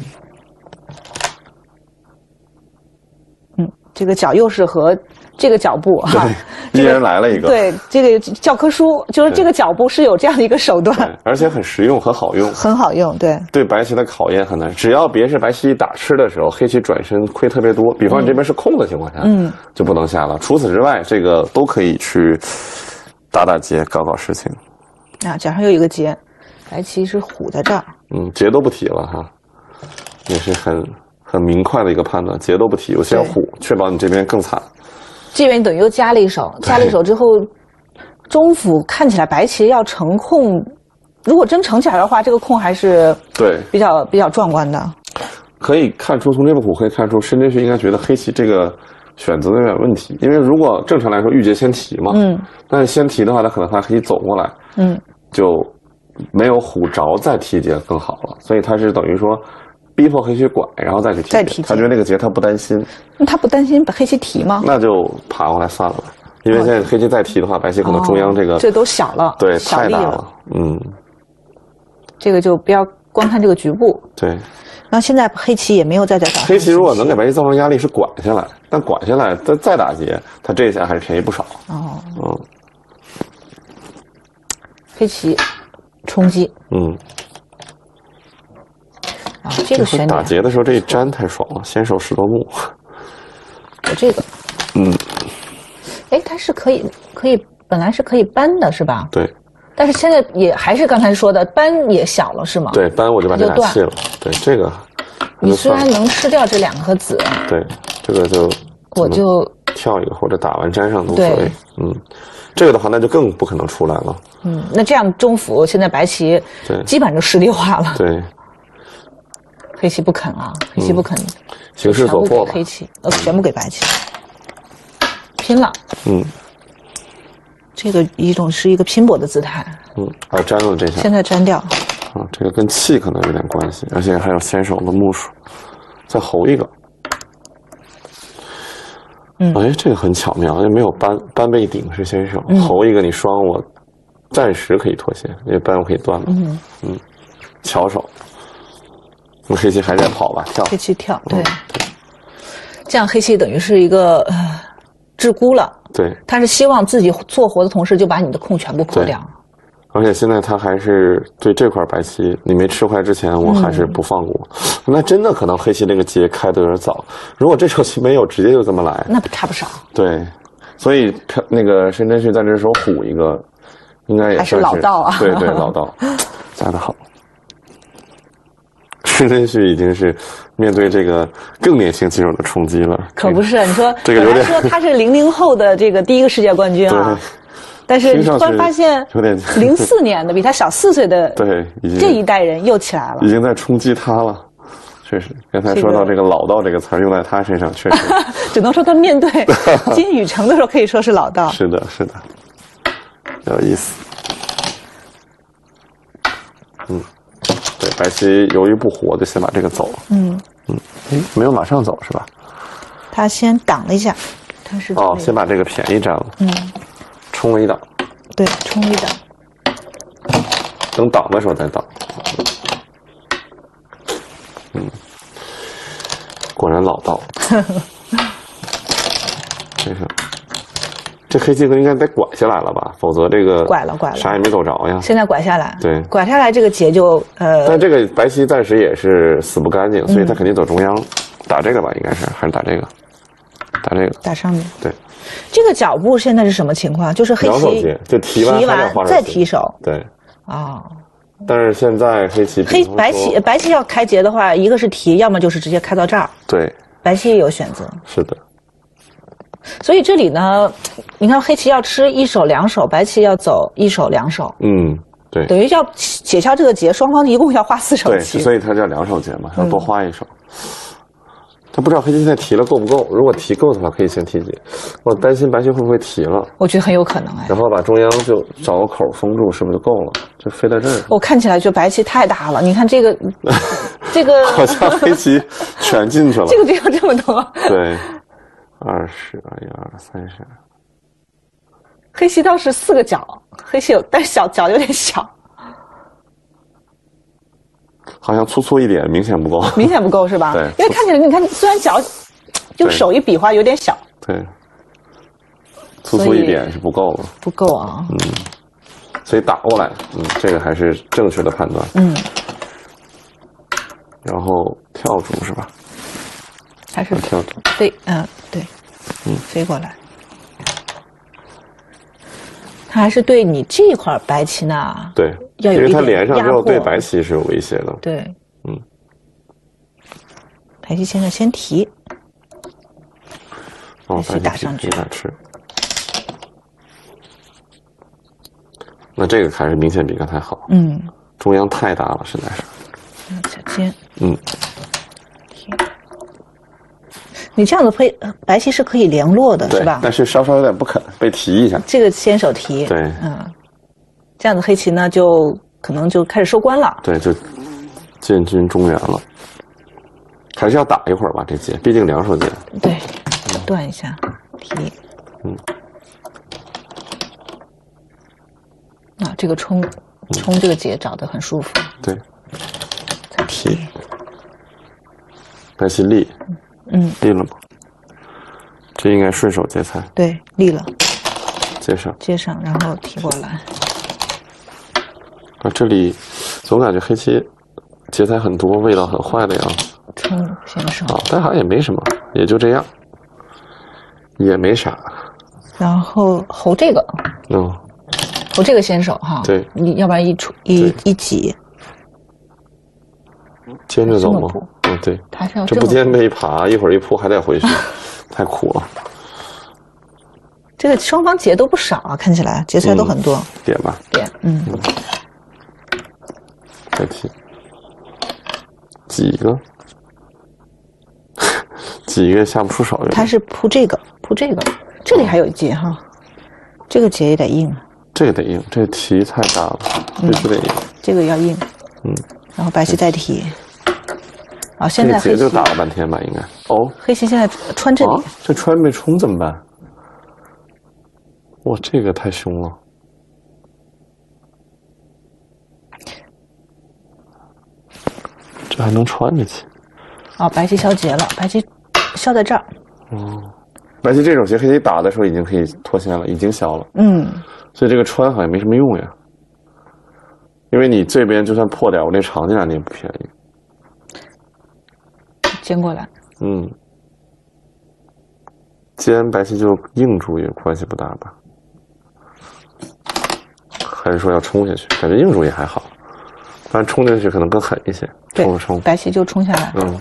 嗯，这个脚又是和这个脚步哈， 一人来了一个， 对，这个教科书就是这个脚步是有这样的一个手段， 而且很实用，很好用， 很好用，对， 对白棋的考验很难。只要别是白棋一打吃的时候，黑棋转身亏特别多。比方你这边是空的情况下，嗯，就不能下了。除此之外，这个都可以去打打劫，搞搞事情。 啊，脚上又有一个劫，白棋是虎在这儿， 嗯，劫都不提了哈，也是很很明快的一个判断，劫都不提，我先虎，确保你这边更惨。 这边等于又加了一手，加了一手之后，中府看起来白棋要成控，如果真成起来的话，这个控还是对比较比较壮观的。 可以看出，从这步虎可以看出，申真谞应该觉得黑棋这个选择有点问题，因为如果正常来说御劫先提嘛，嗯，但是先提的话，他可能他可以走过来，嗯，就没有虎着再提劫更好了，所以他是等于说逼迫黑棋拐，然后再去提劫。 再提劫， 他觉得那个劫他不担心。 那他不担心把黑棋提吗？ 那就爬过来算了吧，因为现在黑棋再提的话，白棋可能中央这个、 哦、这都小了， 对， 太大了，嗯， 这个就不要光看这个局部。 对。 那现在黑棋也没有再在打。 黑棋如果能给白棋造成压力，是管下来，但管下来再再打劫，他这一下还是便宜不少。哦，嗯， 黑棋冲击， 嗯， 啊，这个悬点打劫的时候这一粘太爽了，先手十多目。 有这个， 嗯， 哎，它是可以可以本来是可以搬的是吧？ 对。 但是现在也还是刚才说的，搬也小了是吗？ 对，搬我就把这俩弃了。对，这个你虽然能吃掉这两颗子， 对，这个就我就跳一个或者打完粘上都无所谓。嗯， 这个的话那就更不可能出来了。 嗯，那这样中府现在白棋基本就实力化了。 对， 黑棋不肯啊，黑棋不肯，嗯、 形势所迫吧。 黑棋呃，全部给白棋，拼了。嗯，这个一种是一个拼搏的姿态。 嗯，啊，粘了这下。 现在粘掉。 啊，这个跟气可能有点关系，而且还有先手的目数，再侯一个。嗯，哎，这个很巧妙，因为没有扳扳背顶是先手，嗯、侯一个你双我暂时可以妥协，因为扳我可以断嘛。嗯嗯，巧手。那黑棋还在跑吧？跳。 黑棋跳，对。嗯、对这样黑棋等于是一个呃自孤了。 对。 他是希望自己做活的同时就把你的空全部破掉。 而且现在他还是对这块白棋，你没吃坏之前，我还是不放过。嗯、那真的可能黑棋这个劫开的有点早。如果这手棋没有，直接就这么来， 那差不少。 对，所以那个申真谞在这时候虎一个，应该也还是老道啊。 对对，老道，加的好。申真谞已经是面对这个更年轻棋手的冲击了。 可不是，你说这个有点说他是零零后的这个第一个世界冠军啊。但是你突然发现，零四年的比他小四岁的对这一代人又起来了， 已经在冲击他了。确实，刚才说到这个“老道”这个词儿用在他身上，确实只能说他面对金宇澄的时候可以说是老道。 是的，是的，有意思。嗯，对，白棋犹豫不活，就先把这个走了。嗯嗯，哎，没有马上走是吧？ 他先挡了一下，他是哦，先把这个便宜占了。嗯。冲了一挡， 对，冲了一挡， 等挡的时候再挡。嗯，果然老道。这是，这黑棋应该得拐下来了吧？否则这个拐了拐了， 啥也没走着呀。 现在拐下来， 对， 拐下来这个劫就呃。 但这个白棋暂时也是死不干净，所以他肯定走中央，嗯、打这个吧，应该是还是打这个，打这个， 打上面， 对。 这个脚步现在是什么情况？就是黑棋就提完提完再提手。 对。 哦。 但是现在黑棋黑白棋白棋要开劫的话，一个是提，要么就是直接开到这儿。 对。 白棋也有选择。 是的。 所以这里呢，你看黑棋要吃一手两手，白棋要走一手两手。 嗯，对。 等于要解消这个劫，双方一共要花四手棋。 对，所以它叫两手劫嘛，要多花一手。嗯他不知道黑棋现在提了够不够，如果提够的话，可以先提劫。我担心白棋会不会提了， 我觉得很有可能哎。 然后把中央就找个口封住，是不是就够了？就飞在这儿。 我看起来觉得白棋太大了，你看这个，这个好像黑棋全进去了。 这个地方这么多。 对，二十、二一、二三十。 黑棋倒是四个角，黑棋有，但是小角有点小。 好像粗粗一点，明显不够， 明显不够是吧？ 对， 因为看起来，你看，虽然脚用手一比划有点小， 对，粗粗一点是不够了， 不够啊。 嗯，所以打过来，嗯，这个还是正确的判断。 嗯， 然后跳出是吧？ 还是跳出？ 飞，嗯，对，嗯，飞过来。他还是对你这块白棋呢， 对， 要有一点因为他连上之后对白棋是有威胁的。 对， 嗯， 白棋现在先提， 哦， 白棋打上去， 打吃。那这个还是明显比刚才好。 嗯， 中央太大了，实在是。 小尖， 嗯， 提。你这样子配白棋是可以联络的，是吧？ 但是稍稍有点不肯，被提一下。 这个先手提， 对， 嗯，这样子黑棋呢就可能就开始收官了。 对，就进军中原了。还是要打一会儿吧，这劫，毕竟两手劫。 对，断一下，提。 嗯。 啊，这个冲冲这个劫找得很舒服。 对。 再提。 白棋立。 嗯， 立了吗？这应该顺手劫财。 对，立了。 接上。 接上，然后提过来。 啊，这里总感觉黑棋劫财很多，味道很坏的样子。 冲先手。 啊，但好像也没什么，也就这样，也没啥。 然后侯这个。 嗯。 侯这个先手哈。 对。 你要不然一出一一挤。 尖着走吗？嗯，对，这不尖被爬，一会儿一扑还得回去，太苦了。 这个双方劫都不少啊，看起来劫材都很多。 嗯、点吧， 点，嗯。嗯再提几个，几个下不出手。 他是铺这个，铺这个，这里还有一劫哈，这个劫也得硬。 这个得硬，这个提太大了，必须得硬、嗯。 这个要硬， 嗯。 然后白棋再提。啊，现在黑棋就打了半天吧，应该。哦， 黑棋现在穿这里， 啊、这穿没冲怎么办？哇，这个太凶了。这还能穿着去？ 哦，白棋消劫了，白棋消在这儿。 哦，白棋这种棋黑棋打的时候已经可以脱先了，已经消了。 嗯， 所以这个穿好像没什么用呀，因为你这边就算破点，我这长进来你也不便宜。 尖过来。 嗯，尖白棋就硬住也关系不大吧？还是说要冲下去？感觉硬住也还好。当然冲进去可能更狠一些，冲冲， 白棋就冲下来。 嗯，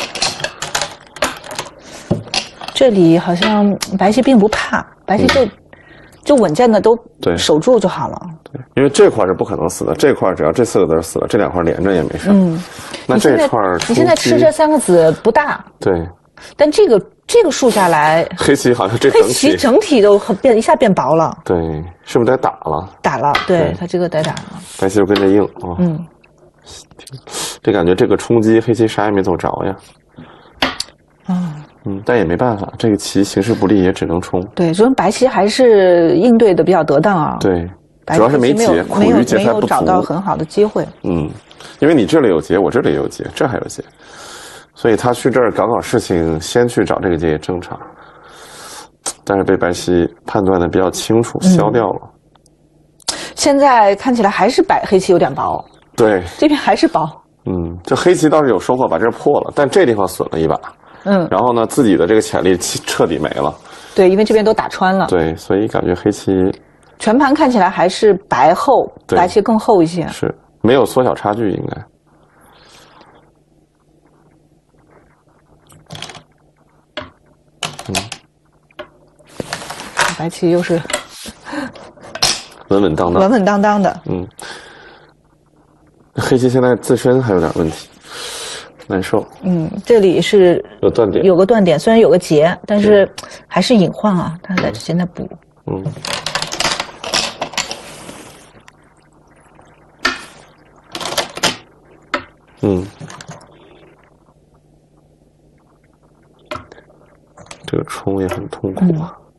这里好像白棋并不怕，白棋就、嗯、就稳健的都守住就好了。 对，因为这块是不可能死的，这块只要这四个子死了，这两块连着也没事。嗯，那这块你现在吃这三个子不大。 对， 但这个这个竖下来， 黑棋好像这黑棋整体都变一下变薄了。 对，是不是得打了？ 打了，对，它这个得打了。 白棋就跟着硬啊。哦、嗯。这感觉这个冲击黑棋啥也没走着呀， 嗯嗯，但也没办法，这个棋形势不利，也只能冲。 对，所以白棋还是应对的比较得当啊。 对，主要是没劫，苦于劫材不足， 没有找到很好的机会。 嗯，因为你这里有劫，我这里有劫，这还有劫，所以他去这儿搞搞事情，先去找这个劫也正常。但是被白棋判断的比较清楚，消掉了。 嗯、现在看起来还是白黑棋有点薄。 对， 这边还是薄。 嗯，这黑棋倒是有收获，把这破了，但这地方损了一把。 嗯， 然后呢，自己的这个潜力彻底没了。 对，因为这边都打穿了。 对，所以感觉黑棋全盘看起来还是白厚，白棋更厚一些。 是，没有缩小差距，应该。嗯， 白棋又是稳稳当当， 稳稳当当的。 嗯。黑棋现在自身还有点问题，难受。 嗯，这里是有断点， 有个断点，虽然有个劫，但是还是隐患啊。他在现在补。 嗯。嗯。这个冲也很痛苦啊。嗯，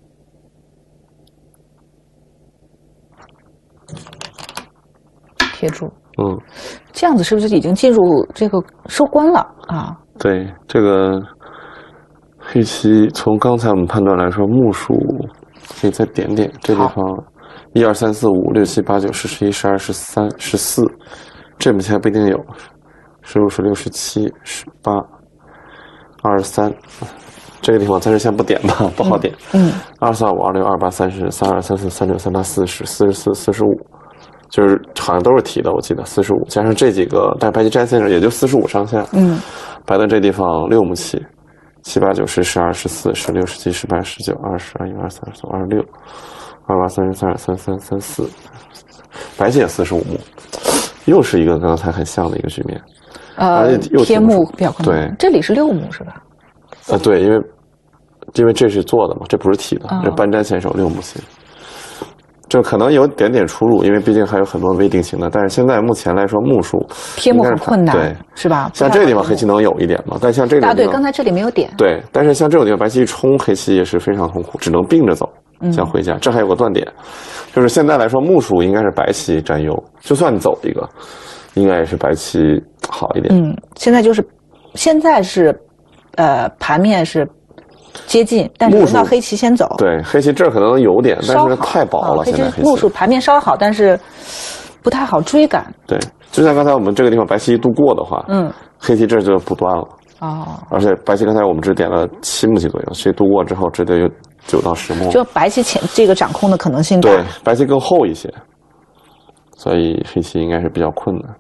贴住。 嗯， 这样子是不是已经进入这个收官了啊？ 对，这个黑棋从刚才我们判断来说，目数可以再点点，这地方一二三四五六七八九十十一十二十三十四，这目前还不一定有，十五十六十七十八二十三，这个地方暂时先不点吧，不好点。嗯，二四二五二六二八三十三二三四三六三八四十四十四四十五。就是好像都是提的，我记得四十五加上这几个，但是白棋占线上也就四十五上下。嗯，白的这地方六目棋，七八九十十二十四十六十七十八十九二十二一二三二四二十六二八三十三二三三三四，白棋也四十五目，又是一个跟刚才很像的一个局面。 呃，贴目比较困难。 对， 这里是六目是吧？ 呃，对，因为因为这是做的嘛，这不是提的，这搬占线手六目棋。就可能有点点出入，因为毕竟还有很多未定型的。但是现在目前来说，目数贴目很困难，对，是吧？ 像这个地方黑棋能有一点嘛？但像这个地方，啊， 对，刚才这里没有点。 对，但是像这种地方白棋一冲，黑棋也是非常痛苦，只能并着走，像回家。嗯，这还有个断点，就是现在来说，目数应该是白棋占优，就算你走一个，应该也是白棋好一点。 嗯，现在就是现在是，呃，盘面是接近，但是轮到黑棋先走。 对，黑棋这儿可能有点，但是太薄了。现在黑棋目数盘面稍好，但是不太好追赶。 对，就像刚才我们这个地方白棋一度过的话，嗯，黑棋这就不断了。哦。而且白棋刚才我们只点了七目棋左右，这度过之后直接有九到十目。 就白棋前这个掌控的可能性大。 对，白棋更厚一些，所以黑棋应该是比较困难。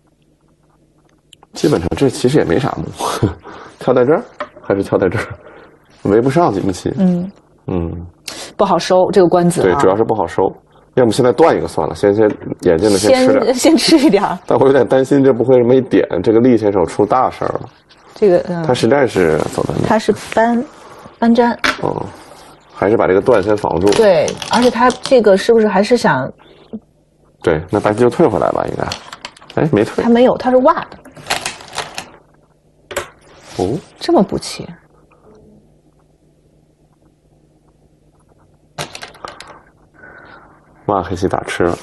基本上这其实也没啥目，跳在这儿还是跳在这儿。围不上几目棋，嗯嗯， 不好收这个官子、啊。 对，主要是不好收。要么现在断一个算了，先先眼见的先吃点， 先吃一点。 但我有点担心，这不会这么一点，这个厉先生出大事儿了。 这个，嗯、 他实在是走的。 他是搬搬粘。 哦，还是把这个断先防住。 对，而且他这个是不是还是想？ 对，那白棋就退回来吧，应该。哎，没退。 他没有，他是挖的。 哦， 这么补气。 哇，黑棋打吃了。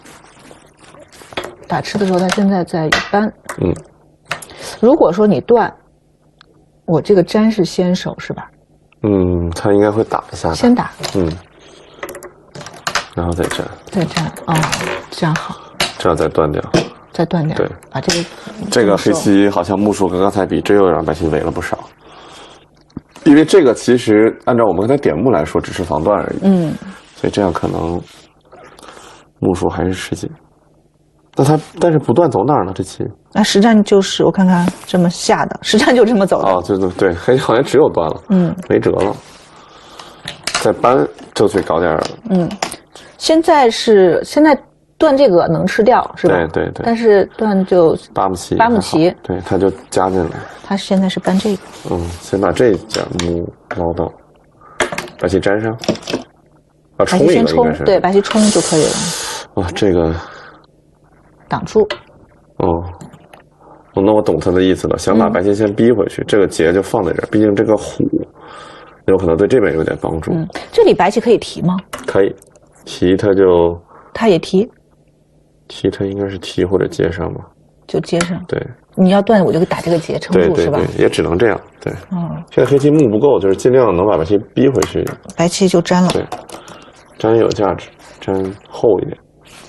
打吃的时候，他现在在搬。 嗯。 如果说你断，我这个粘是先手是吧？ 嗯，他应该会打一下。 先打。 嗯。然后再粘。 再粘，哦，这样好。 这样再断掉。 再断掉。 对， 把这个。 这个黑棋好像目数跟刚才比，这又让白棋围了不少。因为这个其实按照我们刚才点目来说，只是防断而已。 嗯。 所以这样可能目数还是吃紧。那他但是不断走哪儿呢？这棋？ 那实战就是我看看这么下的，实战就这么走的。 哦，对对对，黑好像只有断了， 嗯， 没辙了。再搬就去搞点儿。 嗯，现在是现在断这个能吃掉是吧？ 对对对。 但是断就八目棋， 八目棋， 对，他就加进来。 他现在是搬这个。 嗯，先把这两目捞到，白棋粘上。啊，冲一个应该是。 对，白棋冲就可以了。 哇，这个。 挡住。 哦，哦，那我懂他的意思了，想把白棋先逼回去，嗯、这个劫就放在这儿，毕竟这个虎有可能对这边有点帮助。 嗯，这里白棋可以提吗？ 可以，提他就。他也提。 提他应该是提或者接上吧。 就接上。 对。 你要断，我就打这个劫撑住， 对对对是吧？ 也只能这样。对。 嗯。 现在黑棋目不够，就是尽量能把白棋逼回去。 白棋就粘了。 对，粘有价值，粘厚一点。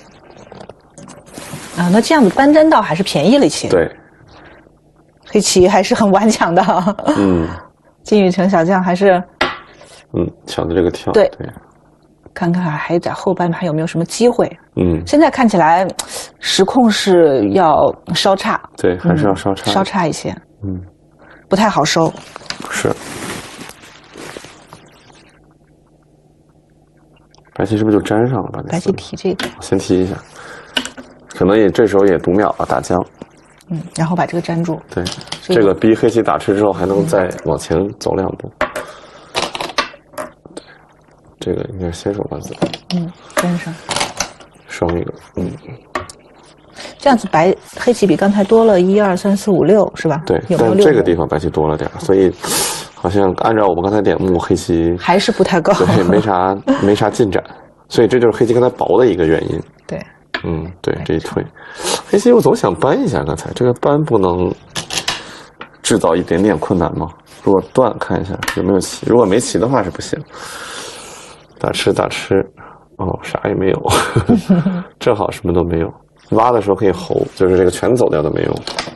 啊，那这样子搬粘倒还是便宜了一些。 对， 黑棋还是很顽强的。 嗯， 金宇成小将还是， 嗯，抢的这个跳。 对， 对， 看看还在后半盘有没有什么机会。 嗯， 现在看起来时控是要稍差。 对，还是要稍差、 嗯，稍差一些。 嗯， 不太好收。 是。白棋是不是就粘上了？ 白棋提这个， 先提一下。可能也这时候也读秒了，打将， 嗯，然后把这个粘住。 对，这个逼黑棋打吃之后，还能再往前走两步。对，这个应该是先手官子。 嗯，粘上。 双一个，嗯。 这样子白黑棋比刚才多了一二三四五六，是吧？ 对， 有没有但这个地方白棋多了点，所以好像按照我们刚才点目，黑棋还是不太够， 对，没啥没啥进展，所以这就是黑棋刚才薄的一个原因。 对。 嗯，对，这一退，黑棋我总想搬一下，刚才这个搬不能制造一点点困难吗？如果断，看一下有没有棋，如果没棋的话是不行。打吃打吃，哦，啥也没有，正好什么都没有。挖的时候可以侯，就是这个全走掉都没用。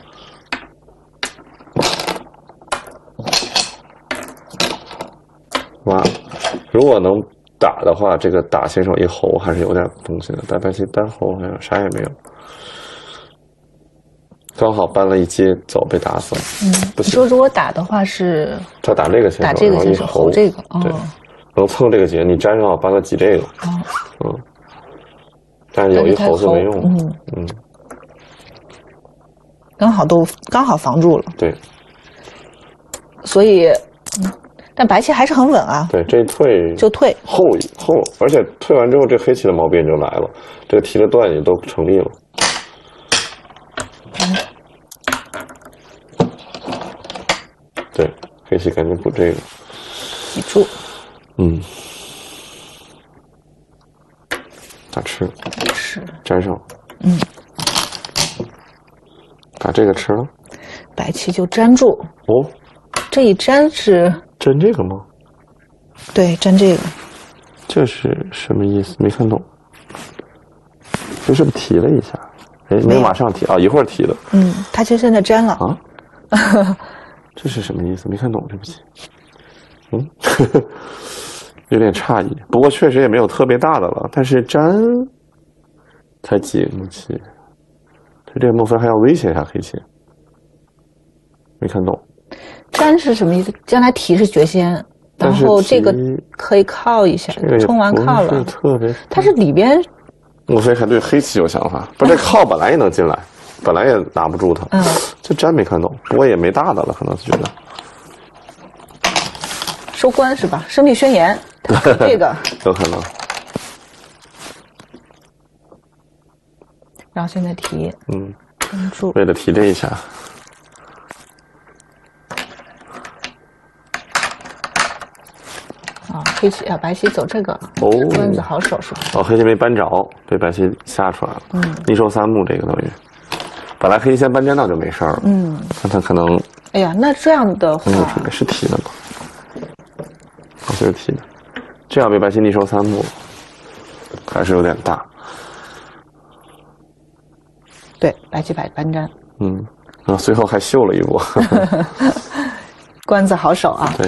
挖，如果能。打的话，这个打先手一侯还是有点东西的，打白棋单侯好像啥也没有，刚好搬了一阶走被打死了。 嗯，你说如果打的话是他打这个先手， 打这个先手侯这个， 对，哦、能蹭这个劫，你粘上搬了几这个， 哦， 嗯，但是有一侯就没用， 嗯嗯， 刚好都刚好防住了， 对， 所以。嗯但白棋还是很稳啊。 对，这一退就退后后，而且退完之后，这黑棋的毛病就来了，这个提的断也都成立了。嗯、对，黑棋赶紧补这个。 记住。 嗯。打吃。 吃。 粘上。 嗯。 把这个吃了。 白棋就粘住。 哦。 这一粘是。 粘这个吗？ 对，粘这个。 这是什么意思？没看懂。这是不是提了一下？哎，没有马上提啊，一会儿提的。 嗯，他其实现在粘了啊。这是什么意思？没看懂，对不起。嗯，有点诧异。不过确实也没有特别大的了。但是粘才几目棋，他这个目分还要威胁一下黑棋。没看懂。 粘是什么意思？将来提是绝先。 然后这个可以靠一下，冲完靠了， 特别， 它是里边。 莫非还对黑棋有想法？不，这靠本来也能进来，本来也拿不住它。嗯，这真没看懂，不过也没大的了，可能是觉得收官是吧？胜利宣言，这个有可能。 然后现在提， 嗯， 关注， 为了提这一下。 啊，黑棋啊，白棋走这个，哦，官子好手是吧？ 哦，黑棋没搬着，被白棋下出来了。嗯，一收三目，这个等于，本来黑棋先搬尖，那就没事了。嗯，但他可能， 哎呀，那这样的话， 嗯，是提的吗？我就是提的，这样被白棋逆收三目，还是有点大。 对，白棋摆搬粘。 嗯，啊，最后还秀了一波。 官子好手啊。 对。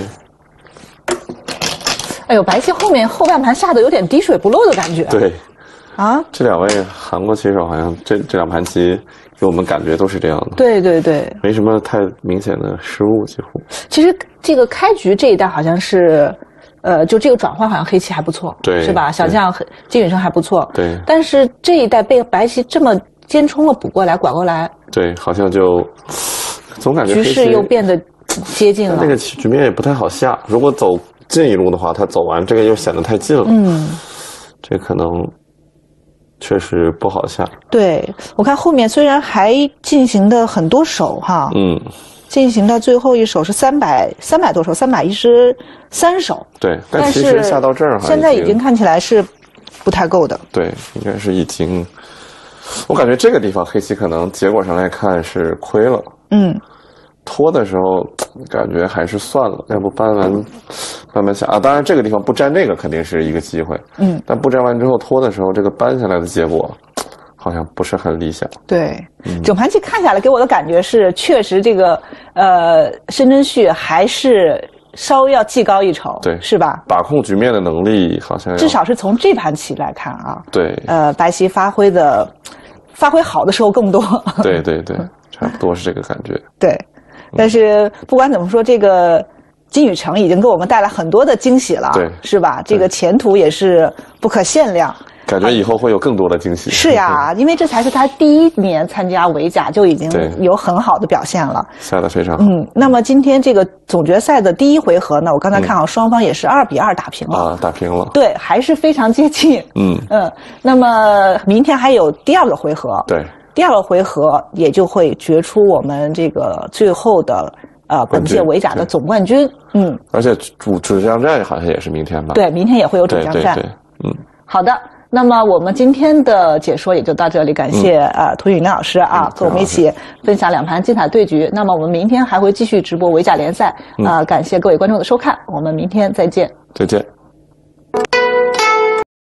哎呦，白棋后面后半盘下的有点滴水不漏的感觉。 对， 啊， 这两位韩国棋手好像这这两盘棋给我们感觉都是这样的。 对对对， 没什么太明显的失误，几乎。 其实这个开局这一代好像是，呃，就这个转换好像黑棋还不错， 对， 是吧？小将金宇澄还不错， 对。 但是这一代被白棋这么尖冲了补过来拐过来， 对，好像就总感觉局势又变得接近了。 那个局面也不太好下，如果走近一路的话，他走完这个又显得太近了。嗯，这可能确实不好下。 对，我看后面虽然还进行的很多手哈，嗯，进行到最后一手是三百三百多手，三百一十三手。 对，但其实下到这儿， 现在已经看起来是不太够的。 对，应该是已经。我感觉这个地方黑棋可能结果上来看是亏了。嗯。拖的时候感觉还是算了，要不搬完慢慢下啊。当然这个地方不粘这个肯定是一个机会，嗯，但不粘完之后拖的时候，这个搬下来的结果好像不是很理想。 对，嗯、整盘棋看下来给我的感觉是，确实这个呃申真谞还是稍微要技高一筹， 对， 是吧？ 把控局面的能力好像至少是从这盘棋来看啊， 对， 呃，白棋发挥的发挥好的时候更多， 对对对，差不多是这个感觉， 对。但是不管怎么说，这个金宇澄已经给我们带来很多的惊喜了， 对， 是吧？这个前途也是不可限量。 感觉以后会有更多的惊喜。 是呀，因为这才是他第一年参加围甲就已经有很好的表现了， 下得非常好。 嗯，那么今天这个总决赛的第一回合呢，我刚才看好双方也是二比二打平了啊，打平了。 对，还是非常接近。 嗯嗯，那么明天还有第二个回合。 对。 第二个回合也就会决出我们这个最后的呃本届围甲的总冠军。嗯， 而且主主将战好像也是明天吧？ 对，明天也会有主将战。 对对对，嗯， 好的。那么我们今天的解说也就到这里，感谢、嗯、呃涂允亮老师啊，和、嗯、我们一起分享两盘精彩对局。那么我们明天还会继续直播围甲联赛，啊、嗯呃，感谢各位观众的收看，我们明天再见。 再见。